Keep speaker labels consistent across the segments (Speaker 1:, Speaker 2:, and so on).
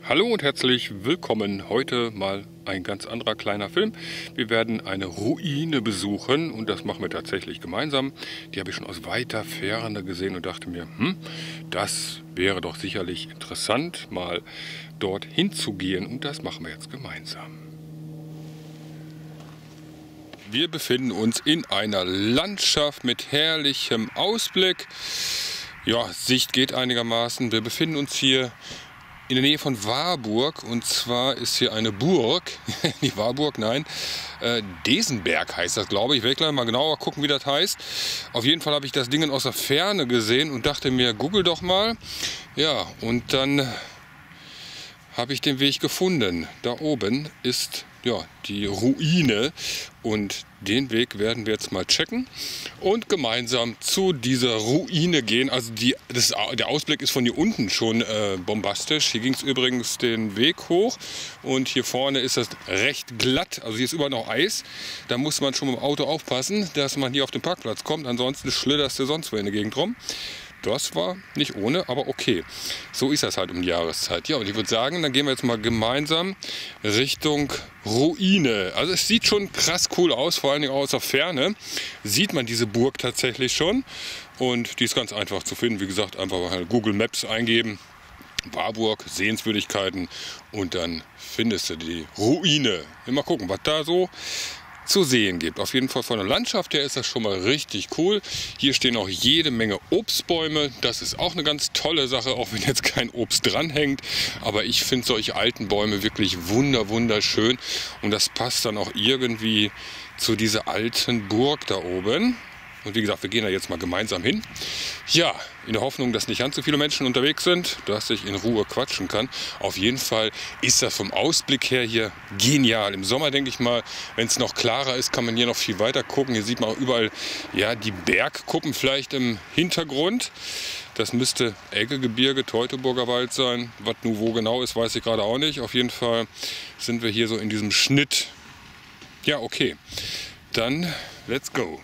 Speaker 1: Hallo und herzlich willkommen. Heute mal ein ganz anderer kleiner Film. Wir werden eine Ruine besuchen und das machen wir tatsächlich gemeinsam. Die habe ich schon aus weiter Ferne gesehen und dachte mir, das wäre doch sicherlich interessant, mal dort hinzugehen und das machen wir jetzt gemeinsam. Wir befinden uns in einer Landschaft mit herrlichem Ausblick. Ja, Sicht geht einigermaßen. Wir befinden uns hier in der Nähe von Warburg, und zwar ist hier eine Burg, nicht Warburg, nein, Desenberg heißt das, glaube ich. Ich werde gleich mal genauer gucken, wie das heißt. Auf jeden Fall habe ich das Ding aus der Ferne gesehen und dachte mir, google doch mal. Ja, und dann habe ich den Weg gefunden. Da oben ist ja die Ruine und den Weg werden wir jetzt mal checken und gemeinsam zu dieser Ruine gehen. Also der Ausblick ist von hier unten schon bombastisch. Hier ging es übrigens den Weg hoch und hier vorne ist das recht glatt. Also hier ist überall noch Eis. Da muss man schon mit dem Auto aufpassen, dass man hier auf den Parkplatz kommt. Ansonsten schlitterst du sonst wo in der Gegend rum. Das war nicht ohne, aber okay. So ist das halt um die Jahreszeit. Ja, und ich würde sagen, dann gehen wir jetzt mal gemeinsam Richtung Ruine. Also es sieht schon krass cool aus, vor allen Dingen aus der Ferne sieht man diese Burg tatsächlich schon. Und die ist ganz einfach zu finden. Wie gesagt, einfach mal Google Maps eingeben. Warburg, Sehenswürdigkeiten und dann findest du die Ruine. Mal gucken, was da so zu sehen gibt. Auf jeden Fall von der Landschaft her ist das schon mal richtig cool. Hier stehen auch jede Menge Obstbäume. Das ist auch eine ganz tolle Sache, auch wenn jetzt kein Obst dranhängt. Aber ich finde solche alten Bäume wirklich wunderschön. Und das passt dann auch irgendwie zu dieser alten Burg da oben. Und wie gesagt, wir gehen da jetzt mal gemeinsam hin. Ja, in der Hoffnung, dass nicht ganz so viele Menschen unterwegs sind, dass ich in Ruhe quatschen kann. Auf jeden Fall ist das vom Ausblick her hier genial. Im Sommer, denke ich mal, wenn es noch klarer ist, kann man hier noch viel weiter gucken. Hier sieht man auch überall ja, die Bergkuppen vielleicht im Hintergrund. Das müsste Eggegebirge, Teutoburger Wald sein. Was nun wo genau ist, weiß ich gerade auch nicht. Auf jeden Fall sind wir hier so in diesem Schnitt. Ja, okay. Dann let's go.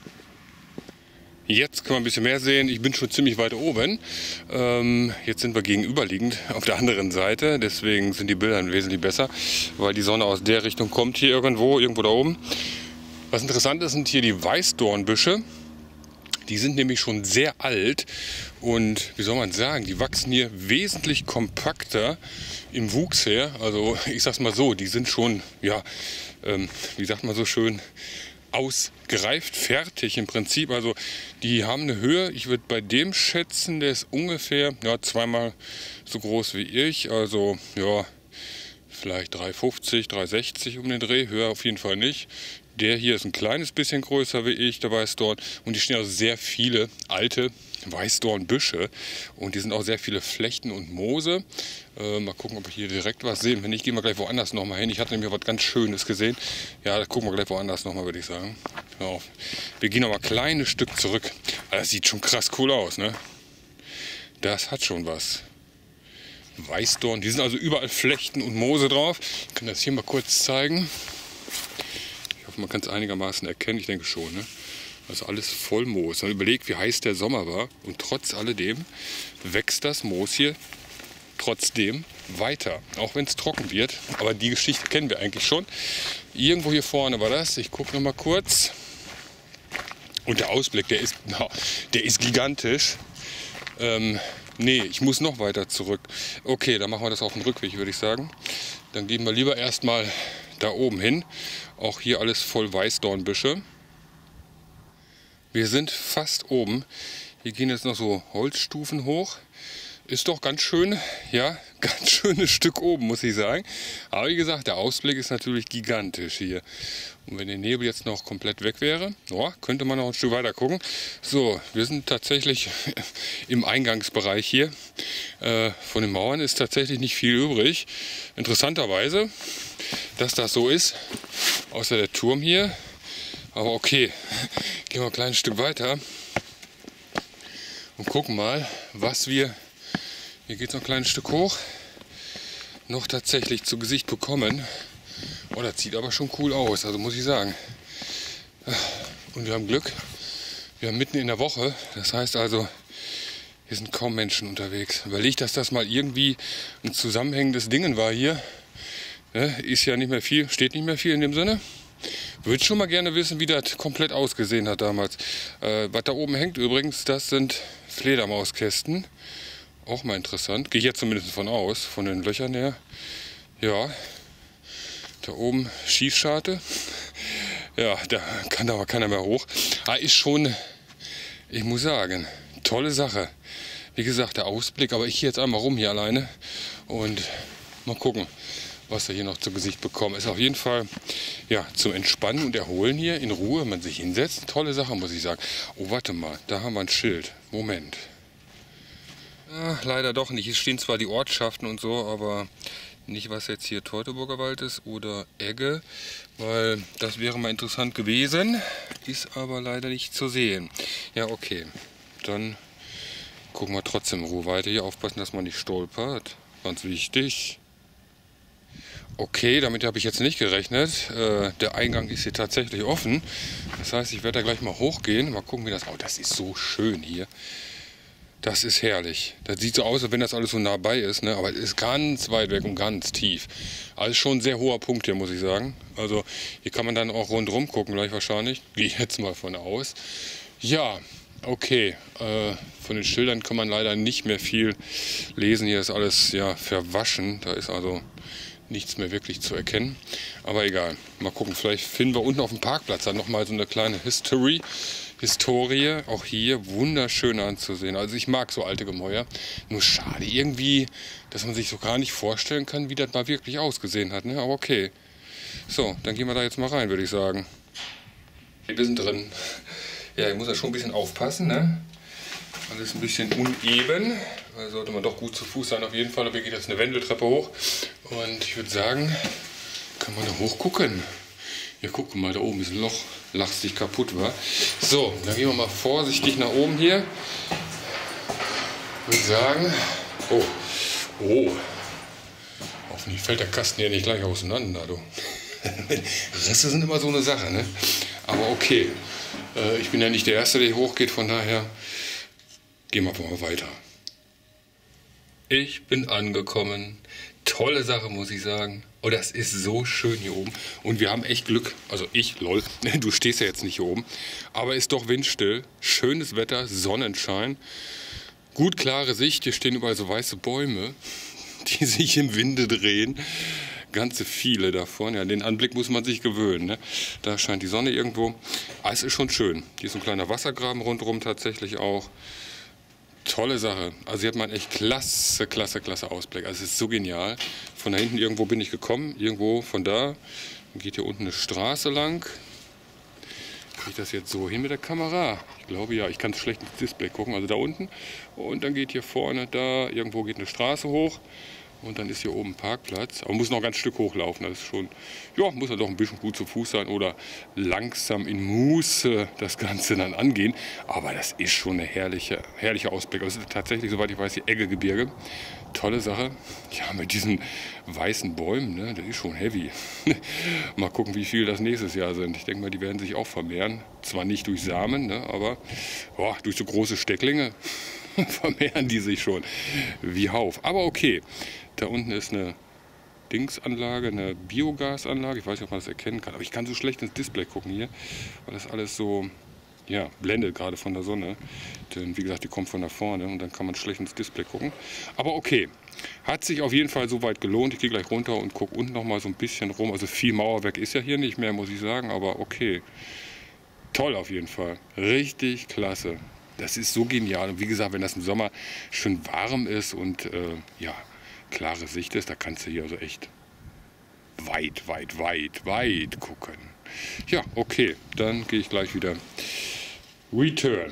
Speaker 1: Jetzt kann man ein bisschen mehr sehen. Ich bin schon ziemlich weit oben. Jetzt sind wir gegenüberliegend auf der anderen Seite. Deswegen sind die Bilder wesentlich besser, weil die Sonne aus der Richtung kommt hier irgendwo da oben. Was interessant ist, sind hier die Weißdornbüsche. Die sind nämlich schon sehr alt und wie soll man sagen, die wachsen hier wesentlich kompakter im Wuchs her. Also ich sag's mal so, die sind schon, ja, wie sagt man so schön, ausgereift, fertig im Prinzip. Also die haben eine Höhe, ich würde bei dem schätzen, der ist ungefähr zweimal so groß wie ich. Also ja, vielleicht 3,50, 3,60 um den Dreh, höher auf jeden Fall nicht. Der hier ist ein kleines bisschen größer wie ich, der Weißdorn. Und die stehen also sehr viele alte Weißdornbüsche. Und die sind auch sehr viele Flechten und Moose. Mal gucken, ob wir hier direkt was sehen. Wenn nicht, gehen wir gleich woanders nochmal hin. Ich hatte nämlich was ganz Schönes gesehen. Ja, da gucken wir gleich woanders nochmal, würde ich sagen. Ja, wir gehen noch mal ein kleines Stück zurück. Das sieht schon krass cool aus, ne? Das hat schon was. Weißdorn, die sind also überall Flechten und Moose drauf. Ich kann das hier mal kurz zeigen. Ich hoffe, man kann es einigermaßen erkennen. Ich denke schon, ne? Also alles voll Moos. Man überlegt, wie heiß der Sommer war. Und trotz alledem wächst das Moos hier trotzdem weiter. Auch wenn es trocken wird. Aber die Geschichte kennen wir eigentlich schon. Irgendwo hier vorne war das. Ich gucke noch mal kurz. Und der Ausblick, der ist gigantisch. Nee, ich muss noch weiter zurück. Okay, dann machen wir das auf dem Rückweg, würde ich sagen. Dann gehen wir lieber erstmal da oben hin. Auch hier alles voll Weißdornbüsche. Wir sind fast oben. Hier gehen jetzt noch so Holzstufen hoch. Ist doch ganz schön, ja, ganz schönes Stück oben, muss ich sagen. Aber wie gesagt, der Ausblick ist natürlich gigantisch hier. Und wenn der Nebel jetzt noch komplett weg wäre, könnte man noch ein Stück weiter gucken. So, wir sind tatsächlich im Eingangsbereich hier. Von den Mauern ist tatsächlich nicht viel übrig. Interessanterweise, dass das so ist, außer der Turm hier. Aber okay, gehen wir ein kleines Stück weiter und gucken mal, was wir, hier geht es noch ein kleines Stück hoch, noch tatsächlich zu Gesicht bekommen. Oh, das sieht aber schon cool aus, also muss ich sagen. Und wir haben Glück, wir haben mitten in der Woche, das heißt also, Hier sind kaum Menschen unterwegs. Überlegt, dass das mal irgendwie ein zusammenhängendes Ding war hier. Ist ja nicht mehr viel, steht nicht mehr viel in dem Sinne. Würde schon mal gerne wissen, wie das komplett ausgesehen hat damals. Was da oben hängt übrigens, das sind Fledermauskästen. Auch mal interessant. Gehe ich jetzt zumindest von aus, von den Löchern her. Ja, da oben Schießscharte. Ja, da kann aber keiner mehr hoch. Ist schon, ich muss sagen, tolle Sache. Wie gesagt, der Ausblick, aber ich gehe jetzt einmal rum hier alleine und mal gucken, was wir hier noch zu Gesicht bekommen. Ist auf jeden Fall ja, zum Entspannen und Erholen hier in Ruhe, wenn man sich hinsetzt. Tolle Sache, muss ich sagen. Oh, warte mal, da haben wir ein Schild. Moment. Leider doch nicht. Es stehen zwar die Ortschaften und so, aber nicht, was jetzt hier Teutoburger Wald ist oder Egge, weil das wäre mal interessant gewesen. Ist aber leider nicht zu sehen. Ja, okay. Dann gucken wir trotzdem in Ruhe weiter. Hier aufpassen, dass man nicht stolpert. Ganz wichtig. Okay, damit habe ich jetzt nicht gerechnet. Der Eingang ist hier tatsächlich offen. Das heißt, ich werde da gleich mal hochgehen. Mal gucken, wie das... Oh, das ist so schön hier. Das ist herrlich. Das sieht so aus, als wenn das alles so nah bei ist, ne? Aber es ist ganz weit weg und ganz tief. Also schon ein sehr hoher Punkt hier, muss ich sagen. Also hier kann man dann auch rundherum gucken, gleich wahrscheinlich. Gehe ich jetzt mal von aus. Ja, okay. Von den Schildern kann man leider nicht mehr viel lesen. Hier ist alles ja verwaschen. Da ist also nichts mehr wirklich zu erkennen. Aber egal. Mal gucken, vielleicht finden wir unten auf dem Parkplatz dann nochmal so eine kleine Historie, auch hier wunderschön anzusehen. Also ich mag so alte Gemäuer. Nur schade irgendwie, dass man sich so gar nicht vorstellen kann, wie das mal wirklich ausgesehen hat. Ne? Aber okay. So, dann gehen wir da jetzt mal rein, würde ich sagen. Wir sind drin. Ja, ich muss ja schon ein bisschen aufpassen. Ne? Alles ein bisschen uneben. Da sollte man doch gut zu Fuß sein auf jeden Fall. Hier geht jetzt eine Wendeltreppe hoch. Und ich würde sagen, kann man da hochgucken. Ja, guck mal, da oben ist ein Loch. Lachst dich kaputt, wa? So, dann gehen wir mal vorsichtig nach oben hier. Ich würde sagen, oh. Hoffentlich fällt der Kasten hier nicht gleich auseinander, du. Risse sind immer so eine Sache, ne? Aber okay. Ich bin ja nicht der Erste, der hier hochgeht, von daher gehen wir einfach mal weiter. Ich bin angekommen. Tolle Sache, muss ich sagen. Oh, das ist so schön hier oben. Und wir haben echt Glück. Also ich, lol, du stehst ja jetzt nicht hier oben. Aber ist doch windstill. Schönes Wetter, Sonnenschein. Gut klare Sicht. Hier stehen überall so weiße Bäume, die sich im Winde drehen. Ganze viele davon. Ja, den Anblick muss man sich gewöhnen. Ne? Da scheint die Sonne irgendwo. Aber es ist schon schön. Hier ist ein kleiner Wassergraben rundherum tatsächlich auch. Tolle Sache. Also hier hat man echt klasse Ausblick. Also es ist so genial. Von da hinten irgendwo bin ich gekommen. Irgendwo von da. Dann geht hier unten eine Straße lang. Kriege ich das jetzt so hin mit der Kamera? Ich glaube ja. Ich kann schlecht ins Display gucken. Also da unten. Und dann geht hier vorne da. Irgendwo geht eine Straße hoch. Und dann ist hier oben ein Parkplatz. Aber man muss noch ein ganz Stück hochlaufen. Das ist schon, ja, muss ja doch ein bisschen gut zu Fuß sein oder langsam in Muße das Ganze dann angehen. Aber das ist schon ein herrlicher Ausblick. Das ist tatsächlich, soweit ich weiß, die Eggegebirge. Tolle Sache. Ja, mit diesen weißen Bäumen, ne, das ist schon heavy. Mal gucken, wie viel das nächstes Jahr sind. Ich denke mal, die werden sich auch vermehren. Zwar nicht durch Samen, ne, aber durch so große Stecklinge vermehren die sich schon wie Hauf. Aber okay. Da unten ist eine Dingsanlage, eine Biogasanlage. Ich weiß nicht, ob man das erkennen kann. Aber ich kann so schlecht ins Display gucken hier, weil das alles so, ja, blendet gerade von der Sonne. Denn wie gesagt, die kommt von da vorne und dann kann man schlecht ins Display gucken. Aber okay, hat sich auf jeden Fall soweit gelohnt. Ich gehe gleich runter und gucke unten noch mal so ein bisschen rum. Also viel Mauerwerk ist ja hier nicht mehr, muss ich sagen. Aber okay, toll auf jeden Fall. Richtig klasse. Das ist so genial. Und wie gesagt, wenn das im Sommer schön warm ist und ja, klare Sicht ist, da kannst du hier also echt weit gucken. Ja, okay, dann gehe ich gleich wieder return.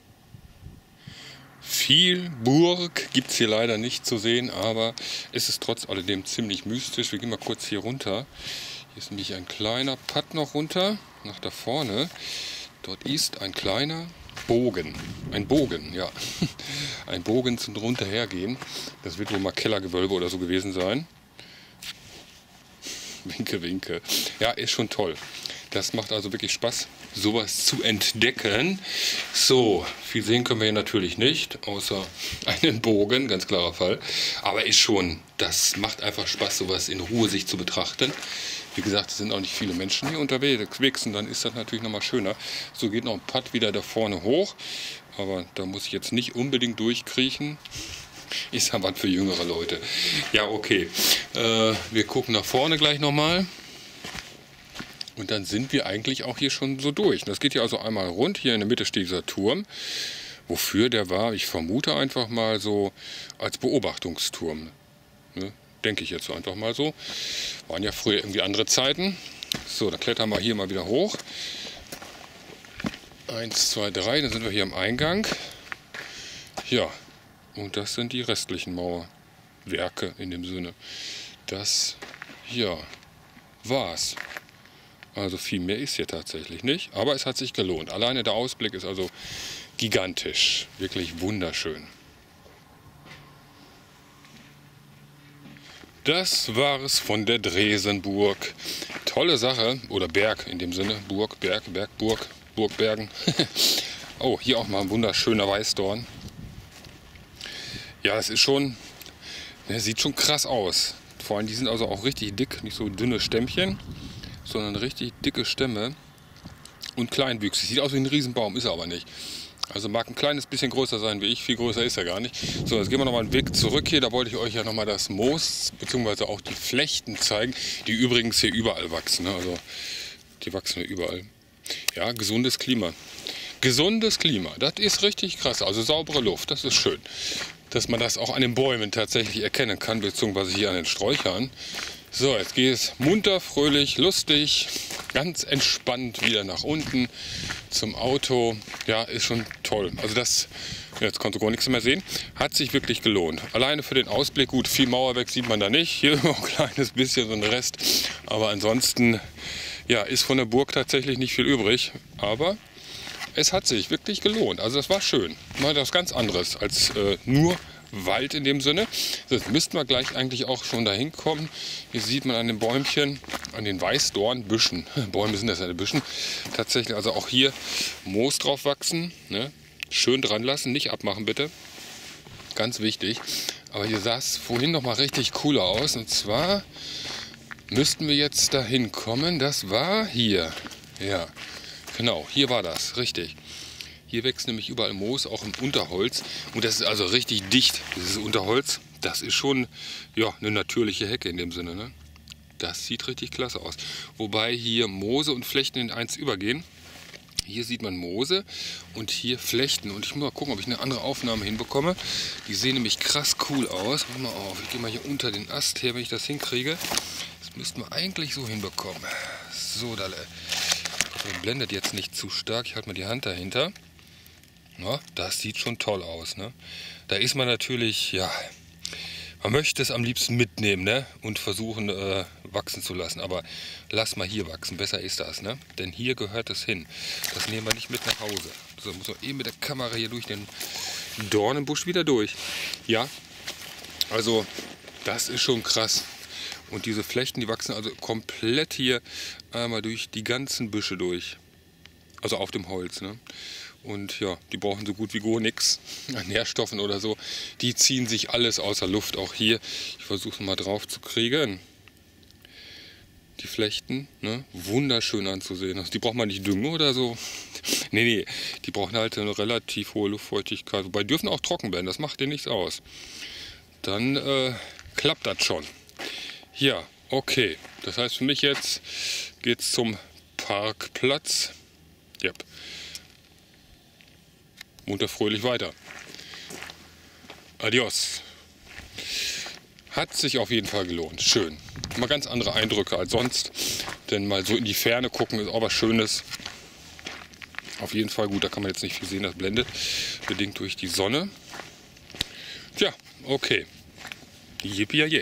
Speaker 1: Viel Burg gibt es hier leider nicht zu sehen, aber es ist trotz alledem ziemlich mystisch. Wir gehen mal kurz hier runter. Hier ist nämlich ein kleiner Pad noch runter, nach da vorne. Dort ist ein kleiner Bogen. Ein Bogen, ja. Ein Bogen zum Runterhergehen. Das wird wohl mal Kellergewölbe oder so gewesen sein. Winke, winke. Ja, ist schon toll. Das macht also wirklich Spaß, sowas zu entdecken. So, viel sehen können wir hier natürlich nicht, außer einen Bogen, ganz klarer Fall. Aber ist schon, das macht einfach Spaß, sowas in Ruhe sich zu betrachten. Wie gesagt, es sind auch nicht viele Menschen hier unterwegs und dann ist das natürlich nochmal schöner. So geht noch ein Putt wieder da vorne hoch, aber da muss ich jetzt nicht unbedingt durchkriechen. Ist ja was für jüngere Leute. Ja, okay. Wir gucken nach vorne gleich nochmal. Und dann sind wir eigentlich auch hier schon so durch. Das geht hier also einmal rund. Hier in der Mitte steht dieser Turm. Wofür der war, ich vermute einfach mal so als Beobachtungsturm. Ne? Denke ich jetzt so einfach mal so. Waren ja früher irgendwie andere Zeiten. So, dann klettern wir hier mal wieder hoch. 1, 2, 3, dann sind wir hier am Eingang. Ja, und das sind die restlichen Mauerwerke in dem Sinne. Das, ja, war's. Also viel mehr ist hier tatsächlich nicht, aber es hat sich gelohnt. Alleine der Ausblick ist also gigantisch, wirklich wunderschön. Das war es von der Dresenburg. Tolle Sache, oder Berg in dem Sinne, Burg, Berg, Bergburg, Burgbergen. Oh, hier auch mal ein wunderschöner Weißdorn. Ja, es ist schon, sieht schon krass aus. Vor allem, die sind also auch richtig dick, nicht so dünne Stämmchen, sondern richtig dicke Stämme und kleinwüchsig. Sieht aus wie ein Riesenbaum, ist er aber nicht. Also mag ein kleines bisschen größer sein wie ich, viel größer ist er gar nicht. So, jetzt gehen wir nochmal einen Weg zurück hier. Da wollte ich euch ja nochmal das Moos bzw. auch die Flechten zeigen, die übrigens hier überall wachsen. Ne? Also die wachsen hier überall. Ja, gesundes Klima. Gesundes Klima, das ist richtig krass. Also saubere Luft, das ist schön. Dass man das auch an den Bäumen tatsächlich erkennen kann, beziehungsweise hier an den Sträuchern. So, jetzt geht es munter, fröhlich, lustig, ganz entspannt wieder nach unten zum Auto. Ja, ist schon toll. Also das, jetzt konnte gar nichts mehr sehen, hat sich wirklich gelohnt. Alleine für den Ausblick, gut, viel Mauerwerk sieht man da nicht. Hier noch ein kleines bisschen so ein Rest. Aber ansonsten, ja, ist von der Burg tatsächlich nicht viel übrig. Aber es hat sich wirklich gelohnt. Also das war schön. Mal was ganz anderes als nur Wald in dem Sinne. Jetzt müssten wir gleich eigentlich auch schon dahin kommen. Hier sieht man an den Bäumchen, an den Weißdornbüschen, Bäume sind das ja Büschen, tatsächlich also auch hier Moos drauf wachsen. Ne? Schön dran lassen, nicht abmachen bitte. Ganz wichtig. Aber hier sah es vorhin noch mal richtig cooler aus. Und zwar müssten wir jetzt dahin kommen. Das war hier. Ja, genau, hier war das, richtig. Hier wächst nämlich überall Moos, auch im Unterholz. Und das ist also richtig dicht, dieses Unterholz. Das ist schon, ja, eine natürliche Hecke in dem Sinne. Ne? Das sieht richtig klasse aus. Wobei hier Moose und Flechten in eins übergehen. Hier sieht man Moose und hier Flechten. Und ich muss mal gucken, ob ich eine andere Aufnahme hinbekomme. Die sehen nämlich krass cool aus. Pass mal auf, ich gehe mal hier unter den Ast her, wenn ich das hinkriege. Das müssten wir eigentlich so hinbekommen. So, Dalle. Das blendet jetzt nicht zu stark. Ich halte mal die Hand dahinter. Na, das sieht schon toll aus. Ne? Da ist man natürlich, ja, man möchte es am liebsten mitnehmen, ne? Und versuchen wachsen zu lassen. Aber lass mal hier wachsen, besser ist das. Ne? Denn hier gehört es hin. Das nehmen wir nicht mit nach Hause. So, muss man eben mit der Kamera hier durch den Dornenbusch wieder durch. Ja, also das ist schon krass. Und diese Flechten, die wachsen also komplett hier einmal durch die ganzen Büsche durch. Also auf dem Holz. Ne? Und ja, die brauchen so gut wie gar nichts an Nährstoffen oder so. Die ziehen sich alles außer Luft, auch hier. Ich versuche es mal drauf zu kriegen. Die Flechten, ne? Wunderschön anzusehen. Also die braucht man nicht düngen oder so. Nee, die brauchen halt eine relativ hohe Luftfeuchtigkeit. Wobei dürfen auch trocken werden, das macht dir nichts aus. Dann klappt das schon. Ja, okay. Das heißt für mich jetzt geht's zum Parkplatz. Yep. Munter fröhlich weiter. Adios. Hat sich auf jeden Fall gelohnt. Schön. Mal ganz andere Eindrücke als sonst. Denn mal so in die Ferne gucken ist auch was Schönes. Auf jeden Fall gut. Da kann man jetzt nicht viel sehen. Das blendet. Bedingt durch die Sonne. Tja, okay. Yippie-yay.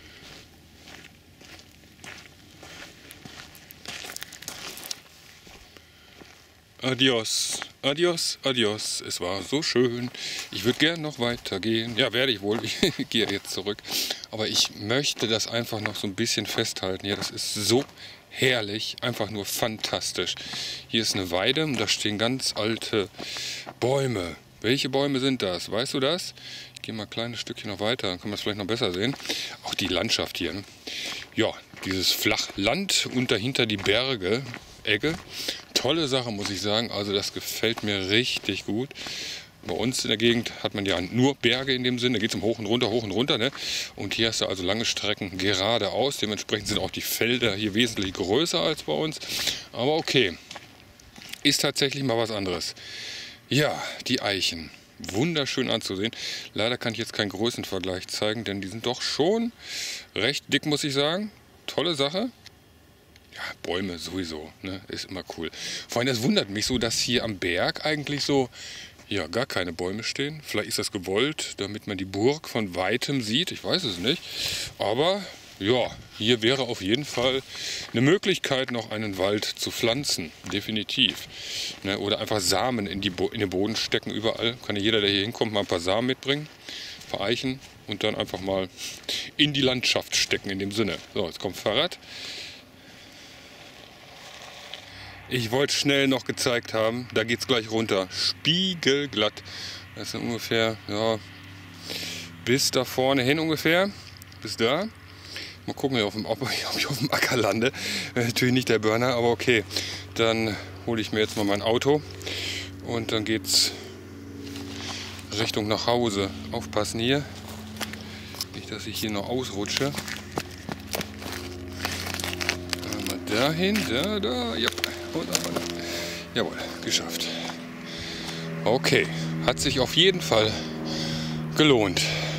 Speaker 1: Adios, adios, adios. Es war so schön. Ich würde gerne noch weitergehen. Ja, werde ich wohl. Ich gehe jetzt zurück. Aber ich möchte das einfach noch so ein bisschen festhalten. Ja, das ist so herrlich, einfach nur fantastisch. Hier ist eine Weide und da stehen ganz alte Bäume. Welche Bäume sind das? Weißt du das? Ich gehe mal ein kleines Stückchen noch weiter, dann kann man es vielleicht noch besser sehen. Auch die Landschaft hier. Ne? Ja, dieses Flachland und dahinter die Berge, Egge. Tolle Sache, muss ich sagen. Also das gefällt mir richtig gut. Bei uns in der Gegend hat man ja nur Berge in dem Sinne. Da geht es hoch und runter. Ne? Und hier hast du also lange Strecken geradeaus. Dementsprechend sind auch die Felder hier wesentlich größer als bei uns. Aber okay, ist tatsächlich mal was anderes. Ja, die Eichen. Wunderschön anzusehen. Leider kann ich jetzt keinen Größenvergleich zeigen, denn die sind doch schon recht dick, muss ich sagen. Tolle Sache. Ja, Bäume sowieso, ne? Ist immer cool. Vor allem, das wundert mich so, dass hier am Berg eigentlich so, ja, gar keine Bäume stehen. Vielleicht ist das gewollt, damit man die Burg von Weitem sieht. Ich weiß es nicht. Aber ja, hier wäre auf jeden Fall eine Möglichkeit, noch einen Wald zu pflanzen. Definitiv. Ne? Oder einfach Samen in den Boden stecken überall. Kann ja jeder, der hier hinkommt, mal ein paar Samen mitbringen. Ein paar Eichen. Und dann einfach mal in die Landschaft stecken in dem Sinne. So, jetzt kommt Fahrrad. Ich wollte schnell noch gezeigt haben, da geht es gleich runter. Spiegelglatt. Das ist ungefähr, ja, bis da vorne hin ungefähr. Bis da. Mal gucken, ob ich auf dem Acker lande. Natürlich nicht der Burner, aber okay. Dann hole ich mir jetzt mal mein Auto und dann geht's Richtung nach Hause. Aufpassen hier. Nicht, dass ich hier noch ausrutsche. Einmal dahin, da, ja. Jawohl, geschafft. Okay, hat sich auf jeden Fall gelohnt.